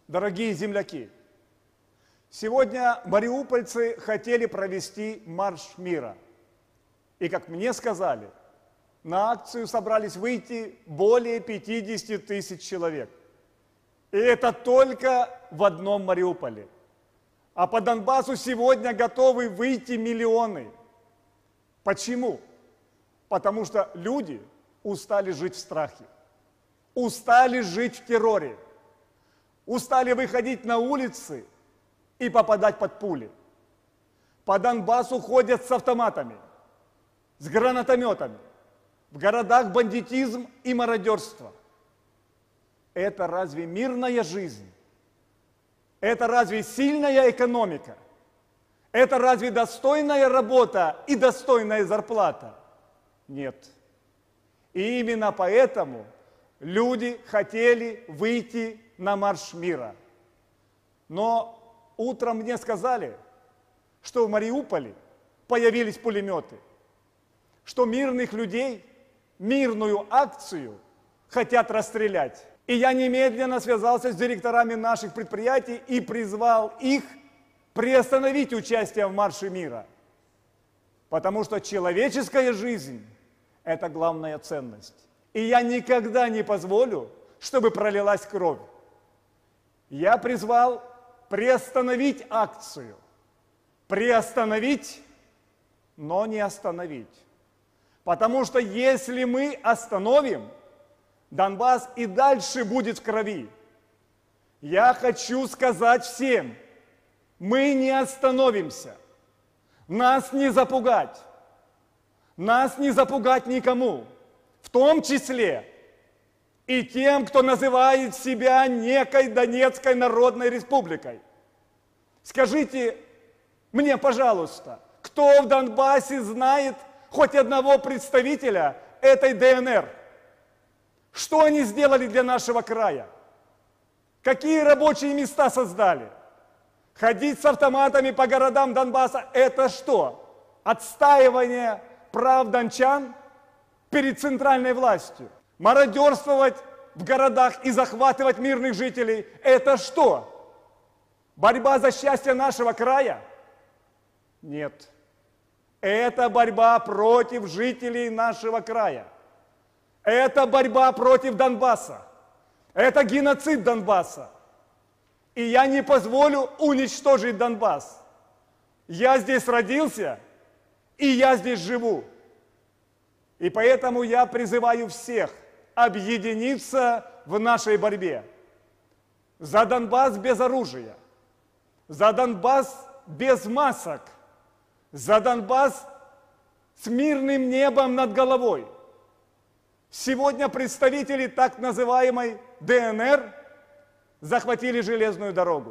Дорогие земляки, сегодня мариупольцы хотели провести марш мира. И, как мне сказали, на акцию собрались выйти более 50 тысяч человек. И это только в одном Мариуполе. А по Донбассу сегодня готовы выйти миллионы. Почему? Потому что люди устали жить в страхе, устали жить в терроре, устали выходить на улицы и попадать под пули. По Донбассу ходят с автоматами, с гранатометами. В городах бандитизм и мародерство. Это разве мирная жизнь? Это разве сильная экономика? Это разве достойная работа и достойная зарплата? Нет. И именно поэтому люди хотели выйти на марш мира. Но утром мне сказали, что в Мариуполе появились пулеметы, что мирных людей, мирную акцию хотят расстрелять. И я немедленно связался с директорами наших предприятий и призвал их приостановить участие в марше мира. Потому что человеческая жизнь – это главная ценность. И я никогда не позволю, чтобы пролилась кровь. Я призвал приостановить акцию. Приостановить, но не остановить. Потому что если мы остановим, Донбасс и дальше будет в крови. Я хочу сказать всем, мы не остановимся. Нас не запугать. Нас не запугать никому. В том числе и тем, кто называет себя некой Донецкой Народной Республикой. Скажите мне, пожалуйста, кто в Донбассе знает хоть одного представителя этой ДНР? Что они сделали для нашего края? Какие рабочие места создали? Ходить с автоматами по городам Донбасса – это что? Отстаивание прав дончан перед центральной властью? Мародерствовать в городах и захватывать мирных жителей – это что? Борьба за счастье нашего края? Нет. Это борьба против жителей нашего края. Это борьба против Донбасса. Это геноцид Донбасса. И я не позволю уничтожить Донбасс. Я здесь родился, и я здесь живу. И поэтому я призываю всех объединиться в нашей борьбе. За Донбасс без оружия. За Донбасс без масок. За Донбасс с мирным небом над головой. Сегодня представители так называемой ДНР захватили железную дорогу.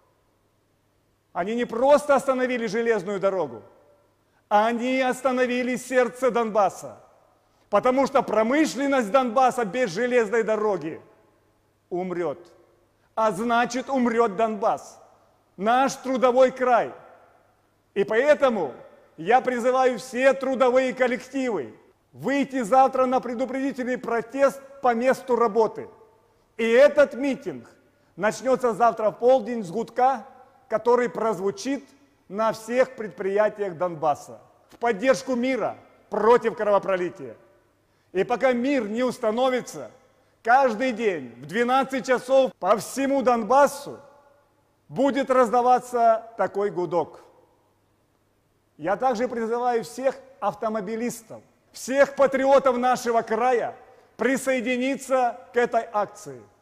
Они не просто остановили железную дорогу, они остановили сердце Донбасса. Потому что промышленность Донбасса без железной дороги умрет. А значит, умрет Донбасс, наш трудовой край. И поэтому я призываю все трудовые коллективы выйти завтра на предупредительный протест по месту работы. И этот митинг начнется завтра в полдень с гудка, который прозвучит на всех предприятиях Донбасса в поддержку мира против кровопролития. И пока мир не установится, каждый день в 12 часов по всему Донбассу будет раздаваться такой гудок. Я также призываю всех автомобилистов, всех патриотов нашего края присоединиться к этой акции.